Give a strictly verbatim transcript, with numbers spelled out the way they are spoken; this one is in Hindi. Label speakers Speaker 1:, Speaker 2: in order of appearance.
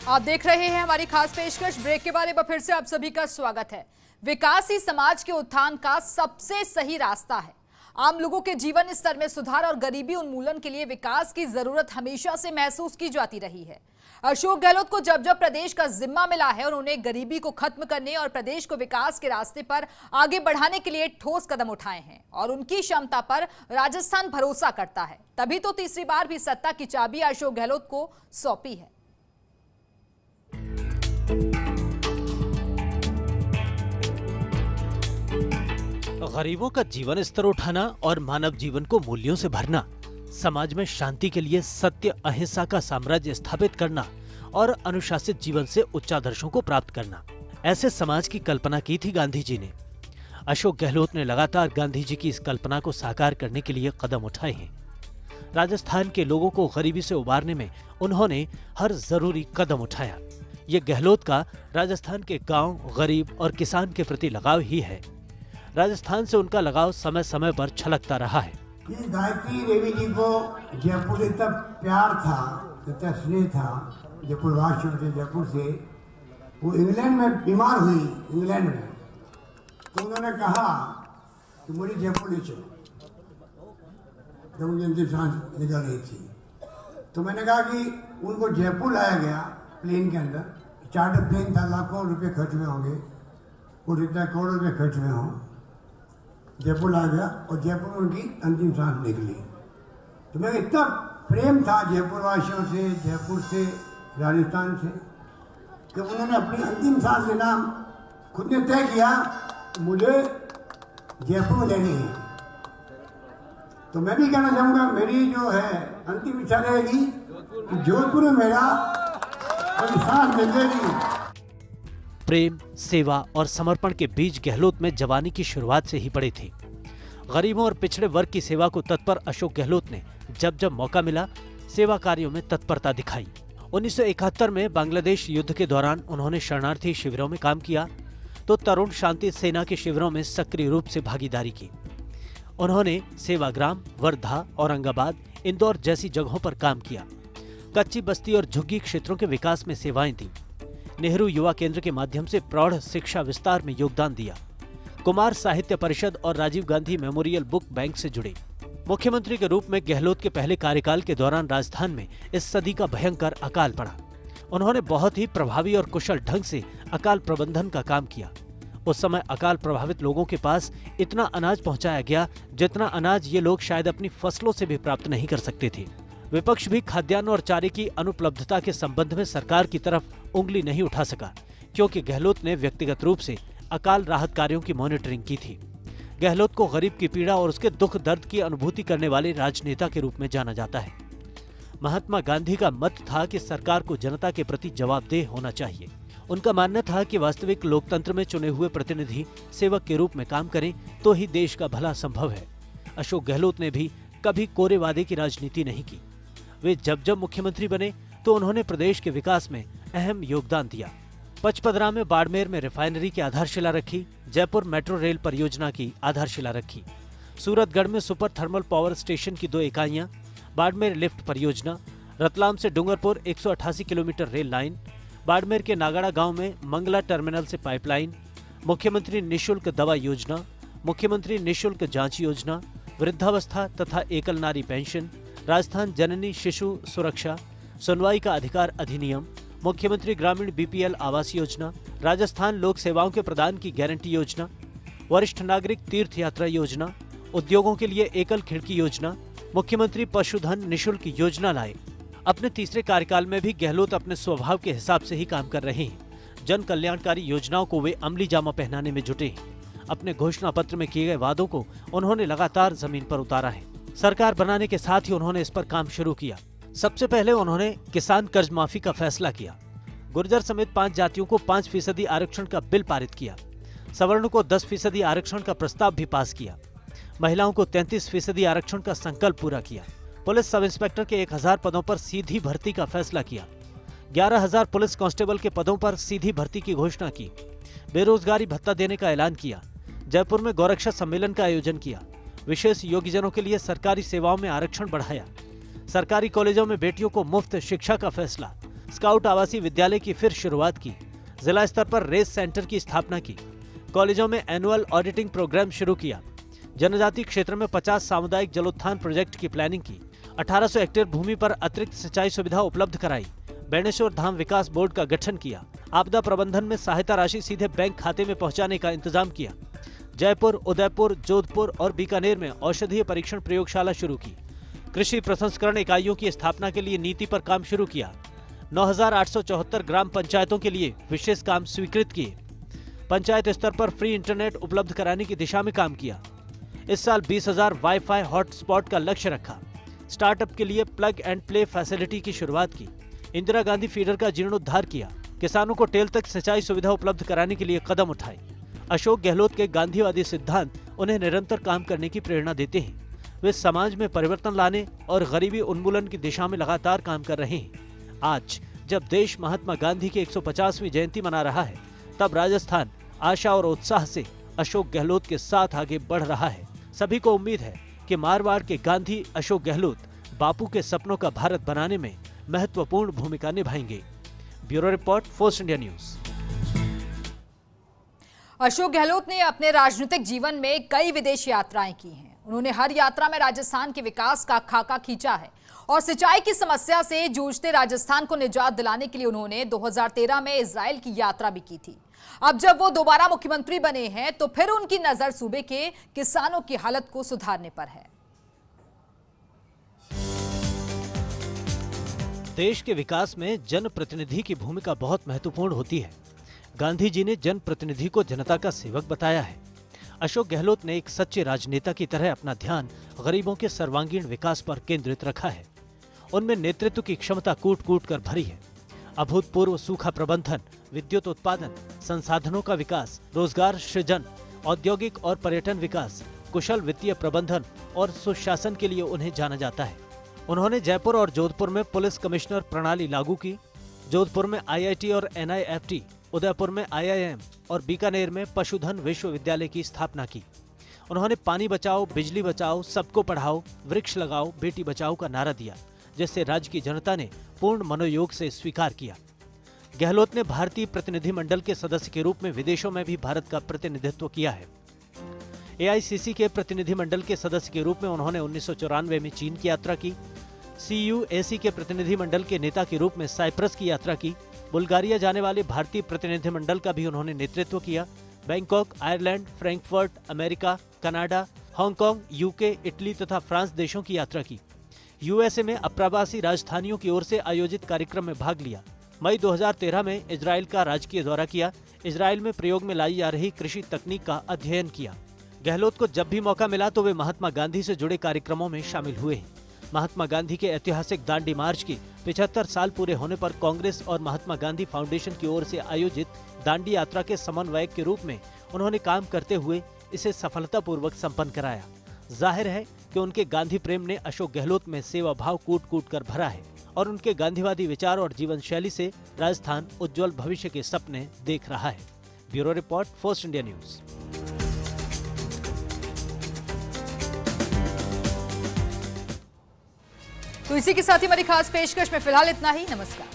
Speaker 1: आप देख रहे हैं हमारी खास पेशकश। ब्रेक के बाद एक बार फिर से आप सभी का स्वागत है। विकास ही समाज के उत्थान का सबसे सही रास्ता है। आम लोगों के जीवन स्तर में सुधार और गरीबी उन्मूलन के लिए विकास की जरूरत हमेशा से महसूस की जाती रही है। अशोक गहलोत को जब जब प्रदेश का जिम्मा मिला है, उन्होंने गरीबी को खत्म करने और प्रदेश को विकास के रास्ते पर आगे बढ़ाने के लिए ठोस कदम उठाए हैं और उनकी क्षमता पर राजस्थान भरोसा करता है। तभी तो तीसरी बार भी सत्ता की चाबी अशोक गहलोत को सौंपी है।
Speaker 2: गरीबों का जीवन स्तर उठाना और मानव जीवन को मूल्यों से भरना, समाज में शांति के लिए सत्य अहिंसा का साम्राज्य स्थापित करना और अनुशासित जीवन से उच्चादर्शों को प्राप्त करना, ऐसे समाज की कल्पना की थी गांधी जी ने। अशोक गहलोत ने लगातार गांधी जी की इस कल्पना को साकार करने के लिए कदम उठाए हैं। राजस्थान के लोगों को गरीबी से उबारने में उन्होंने हर जरूरी कदम उठाया। ये गहलोत का राजस्थान के गांव, गरीब और किसान के प्रति लगाव ही है। राजस्थान से उनका लगाव समय समय पर छलकता रहा है।
Speaker 3: गायत्री देवी जी को जयपुर से इतना प्यार था, इतना स्नेह था, जयपुर वासियों से, जयपुर से। वो इंग्लैंड में बीमार हुई, इंग्लैंड में, तो उन्होंने कहा कि मुझे जयपुर ले चलो। जब मुझे अंतिम सांस निकल रही थी तो मैंने कहा कि उनको जयपुर लाया गया प्लेन के अंदर। चार्टर प्लेन था, लाखों रुपए खर्च हुए होंगे, और इतना करोड़ रुपए खर्च हुए हों। जयपुर आ गया और जयपुर में उनकी अंतिम सांस निकली। तो मैं इतना प्रेम था जयपुर वासियों से, जयपुर से, राजस्थान से, कि उन्होंने अपनी अंतिम सांस लेना खुद ने तय किया, मुझे जयपुर लेनी है। तो मैं भी कहना चाहूँगा, मेरी जो है अंतिम इच्छा रहेगी कि जोधपुर में मेरा सांस मिलेगी।
Speaker 2: प्रेम, सेवा और समर्पण के बीज गहलोत में जवानी की शुरुआत से ही पड़े थे। गरीबों और पिछड़े वर्ग की सेवा को तत्पर अशोक गहलोत ने जब जब मौका मिला सेवा कार्यों में तत्परता दिखाई। उन्नीस सौ इकहत्तर में बांग्लादेश युद्ध के दौरान उन्होंने शरणार्थी शिविरों में काम किया, तो तरुण शांति सेना के शिविरों में सक्रिय रूप से भागीदारी की। उन्होंने सेवाग्राम, वर्धा, औरंगाबाद, इंदौर जैसी जगहों पर काम किया। कच्ची बस्ती और झुग्गी क्षेत्रों के विकास में सेवाएं दी। नेहरू युवा केंद्र के माध्यम से प्रौढ़ शिक्षा विस्तार में योगदान दिया। कुमार साहित्य परिषद और Rajiv Gandhi memorial book bank से जुड़े। मुख्यमंत्री के रूप में गहलोत के पहले कार्यकाल के दौरान राजस्थान में इस सदी का भयंकर अकाल पड़ा। उन्होंने बहुत ही प्रभावी और कुशल ढंग से अकाल प्रबंधन का काम किया। उस समय अकाल प्रभावित लोगों के पास इतना अनाज पहुंचाया गया जितना अनाज ये लोग शायद अपनी फसलों से भी प्राप्त नहीं कर सकते थे। विपक्ष भी खाद्यान्न और चारे की अनुपलब्धता के संबंध में सरकार की तरफ उंगली नहीं उठा सका, क्योंकि गहलोत ने व्यक्तिगत रूप से अकाल राहत कार्यों की मॉनिटरिंग की थी। गहलोत को गरीब की पीड़ा और उसके दुख दर्द की अनुभूति करने वाले राजनेता के रूप में जाना जाता है। महात्मा गांधी का मत था कि सरकार को जनता के प्रति जवाबदेह होना चाहिए। उनका मानना था कि वास्तविक लोकतंत्र में चुने हुए प्रतिनिधि सेवक के रूप में काम करें तो ही देश का भला संभव है। अशोक गहलोत ने भी कभी कोरे वादे की राजनीति नहीं की। वे जब जब मुख्यमंत्री बने तो उन्होंने प्रदेश के विकास में अहम योगदान दिया। पचपदरा में बाड़मेर में रिफाइनरी की आधारशिला रखी, जयपुर मेट्रो रेल परियोजना की आधारशिला रखी, सूरतगढ़ में सुपर थर्मल पावर स्टेशन की दो इकाइयां, बाड़मेर लिफ्ट परियोजना, रतलाम से डूंगरपुर एक सौ अट्ठासी किलोमीटर रेल लाइन, बाड़मेर के नागड़ा गांव में मंगला टर्मिनल से पाइपलाइन, मुख्यमंत्री निःशुल्क दवा योजना, मुख्यमंत्री निःशुल्क जांच योजना, वृद्धावस्था तथा एकल नारी पेंशन, राजस्थान जननी शिशु सुरक्षा, सुनवाई का अधिकार अधिनियम, मुख्यमंत्री ग्रामीण बीपीएल आवास योजना, राजस्थान लोक सेवाओं के प्रदान की गारंटी योजना, वरिष्ठ नागरिक तीर्थ यात्रा योजना, उद्योगों के लिए एकल खिड़की योजना, मुख्यमंत्री पशुधन निःशुल्क योजना लाए। अपने तीसरे कार्यकाल में भी गहलोत अपने स्वभाव के हिसाब से ही काम कर रहे हैं। जन कल्याणकारी योजनाओं को वे अमली जामा पहनाने में जुटे हैं। अपने घोषणा पत्र में किए गए वादों को उन्होंने लगातार जमीन पर उतारा है। सरकार बनाने के साथ ही उन्होंने इस पर काम शुरू किया। सबसे पहले उन्होंने किसान कर्ज माफी का फैसला किया। गुर्जर समेत पांच जातियों को पांच फीसदी आरक्षण का बिल पारित किया। सवर्ण को दस फीसदी आरक्षण का प्रस्ताव भी पास किया। महिलाओं को तैंतीस फीसदी आरक्षण का संकल्प पूरा किया। पुलिस सब इंस्पेक्टर के एक हजार पदों पर सीधी भर्ती का फैसला किया। ग्यारह हजार पुलिस कांस्टेबल के पदों पर सीधी भर्ती की घोषणा की। बेरोजगारी भत्ता देने का ऐलान किया। जयपुर में गौरक्षा सम्मेलन का आयोजन किया। विशेष योग्यजनों के लिए सरकारी सेवाओं में आरक्षण बढ़ाया। सरकारी कॉलेजों में बेटियों को मुफ्त शिक्षा का फैसला। स्काउट आवासीय विद्यालय की फिर शुरुआत की, जिला स्तर पर रेस सेंटर की स्थापना की, कॉलेजों में एनुअल ऑडिटिंग प्रोग्राम शुरू किया, जनजातीय क्षेत्र में पचास सामुदायिक जलोत्थान प्रोजेक्ट की प्लानिंग की, अठारह सौ हेक्टेयर भूमि पर अतिरिक्त सिंचाई सुविधा उपलब्ध कराई, बेणेश्वर धाम विकास बोर्ड का गठन किया, आपदा प्रबंधन में सहायता राशि सीधे बैंक खाते में पहुंचाने का इंतजाम किया, जयपुर, उदयपुर, जोधपुर और बीकानेर में औषधीय परीक्षण प्रयोगशाला शुरू की, कृषि प्रसंस्करण इकाइयों की स्थापना के लिए नीति पर काम शुरू किया, नौ हजार आठ सौ चौहत्तर ग्राम पंचायतों के लिए विशेष काम स्वीकृत किए, पंचायत स्तर पर फ्री इंटरनेट उपलब्ध कराने की दिशा में काम किया। इस साल बीस हजार वाईफाई हॉटस्पॉट का लक्ष्य रखा, स्टार्टअप के लिए प्लग एंड प्ले फैसिलिटी की शुरुआत की, इंदिरा गांधी फीडर का जीर्णोद्धार किया, किसानों को टेल तक सिंचाई सुविधा उपलब्ध कराने के लिए कदम उठाए। अशोक गहलोत के गांधीवादी सिद्धांत उन्हें निरंतर काम करने की प्रेरणा देते हैं। वे समाज में परिवर्तन लाने और गरीबी उन्मूलन की दिशा में लगातार काम कर रहे हैं। आज जब देश महात्मा गांधी की एक सौ पचासवीं जयंती मना रहा है, तब राजस्थान आशा और उत्साह से अशोक गहलोत के साथ आगे बढ़ रहा है। सभी को उम्मीद है कि मारवाड़ के गांधी अशोक गहलोत बापू के सपनों का भारत बनाने में महत्वपूर्ण भूमिका निभाएंगे। Bureau report, Force India News.
Speaker 1: Ashok Gehlot ने अपने राजनीतिक जीवन में कई विदेश यात्राएं की हैं। उन्होंने हर यात्रा में राजस्थान के विकास का खाका खींचा है और सिंचाई की समस्या से जूझते राजस्थान को निजात दिलाने के लिए उन्होंने दो हज़ार तेरह में इजराइल की यात्रा भी की थी। अब जब वो दोबारा मुख्यमंत्री बने हैं तो फिर उनकी नजर सूबे के किसानों की हालत को सुधारने पर है।
Speaker 2: देश के विकास में जनप्रतिनिधि की भूमिका बहुत महत्वपूर्ण होती है। गांधी जी ने जनप्रतिनिधि को जनता का सेवक बताया है। अशोक गहलोत ने एक सच्चे राजनेता की तरह अपना ध्यान गरीबों के सर्वांगीण विकास पर केंद्रित रखा है। उनमें नेतृत्व की क्षमता कूट कूट कर भरी है। अभूतपूर्व सूखा प्रबंधन, विद्युत उत्पादन, संसाधनों का विकास, रोजगार सृजन, औद्योगिक और पर्यटन विकास, कुशल वित्तीय प्रबंधन और सुशासन के लिए उन्हें जाना जाता है। उन्होंने जयपुर और जोधपुर में पुलिस कमिश्नर प्रणाली लागू की, जोधपुर में आई आई टी और N I F T, Udaipur में आई आई एम और बीकानेर में पशुधन विश्वविद्यालय की स्थापना की। उन्होंने पानी बचाओ, बिजली बचाओ, सबको पढ़ाओ, वृक्ष लगाओ, बेटी बचाओ का नारा दिया, जिससे राज्य की जनता ने पूर्ण मनोयोग से स्वीकार किया। गहलोत ने भारतीय प्रतिनिधिमंडल के सदस्य के रूप में विदेशों में भी भारत का प्रतिनिधित्व किया है। ए आई सी सी के प्रतिनिधिमंडल के सदस्य के रूप में उन्होंने उन्नीस सौ चौरानवे में चीन की यात्रा की, सी यू ए सी के प्रतिनिधिमंडल के नेता के रूप में साइप्रस की यात्रा की, बुल्गारिया जाने वाले भारतीय प्रतिनिधिमंडल का भी उन्होंने नेतृत्व किया, Bangkok, Ireland, Frankfurt, America, Canada, Hong Kong, UK, Italy तथा फ्रांस देशों की यात्रा की। यू एस ए में अप्रवासी राजधानियों की ओर से आयोजित कार्यक्रम में भाग लिया। मई दो हज़ार तेरह में इजराइल का राजकीय दौरा किया, इजराइल में प्रयोग में लाई जा रही कृषि तकनीक का अध्ययन किया। गहलोत को जब भी मौका मिला तो वे महात्मा गांधी से जुड़े कार्यक्रमों में शामिल हुए हैं। महात्मा गांधी के ऐतिहासिक दांडी मार्च की पचहत्तर साल पूरे होने पर कांग्रेस और महात्मा गांधी फाउंडेशन की ओर से आयोजित दांडी यात्रा के समन्वयक के रूप में उन्होंने काम करते हुए इसे सफलतापूर्वक संपन्न कराया। जाहिर है कि उनके गांधी प्रेम ने अशोक गहलोत में सेवा भाव कूट कूट कर भरा है और उनके गांधीवादी विचार और जीवन शैली से राजस्थान उज्जवल भविष्य के सपने देख रहा है। Bureau report, Force India News.
Speaker 1: तो इसी के साथ ही हमारी खास पेशकश में फिलहाल इतना ही। नमस्कार।